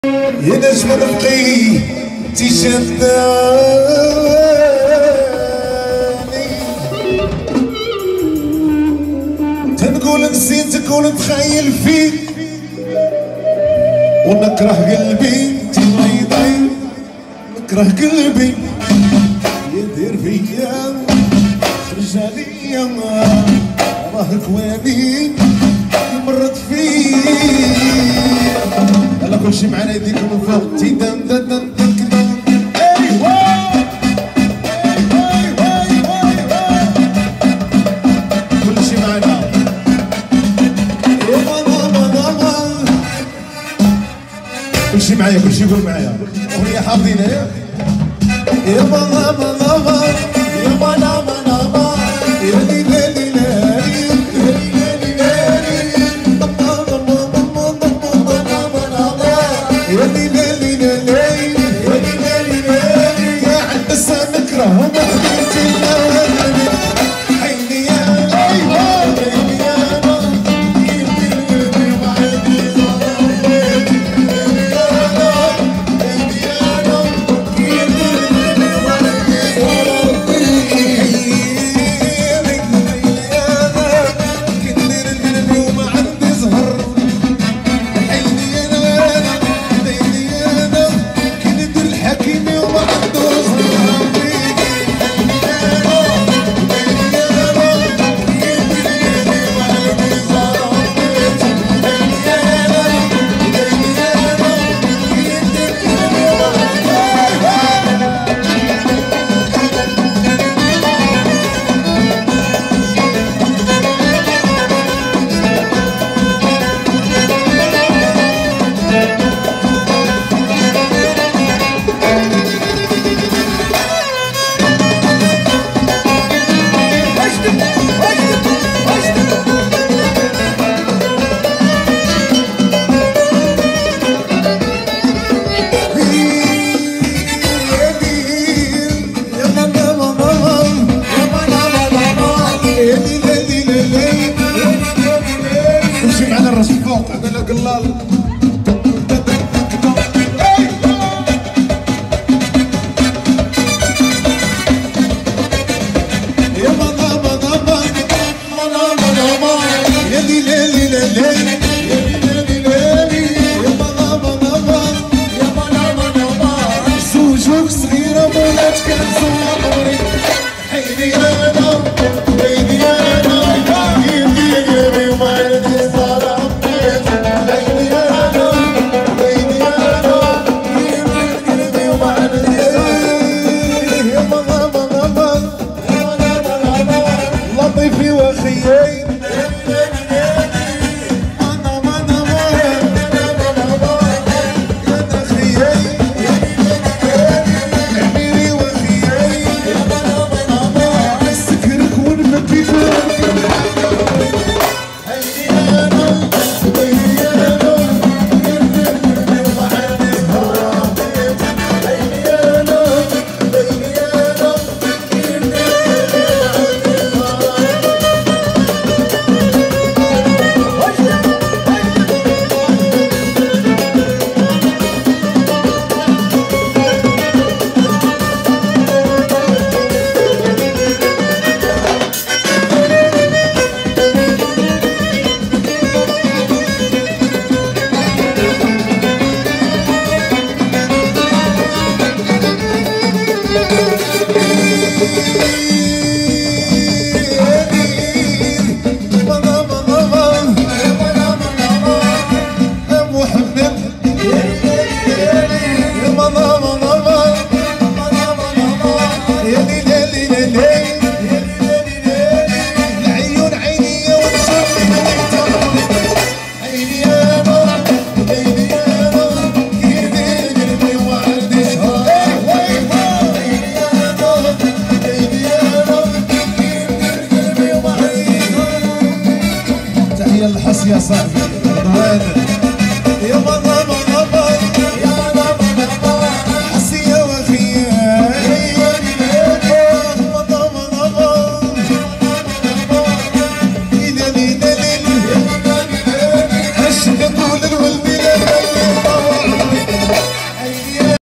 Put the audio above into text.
يا نجم رفقي تشداني تنقول نسيتك ونتخيل فيك ونكره قلبي تبيضي نكره قلبي يدير فيا خرج عليا راه كواني مرت فيه يلا كلشي معنا يديكم من فوق تيدان دان دان دان كلشي معنا كلشي معايا كلشي يقول معايا أغنية حافظينها يا ماما ماما يا ماما ماما يا ليلى قلال يا ماما ماما ماما ماما يا ليلى ليلى ليلى يا ليلى يا ماما ماما يا ماما ماما زوجك صغيرة مولات كان زوق عمري حيني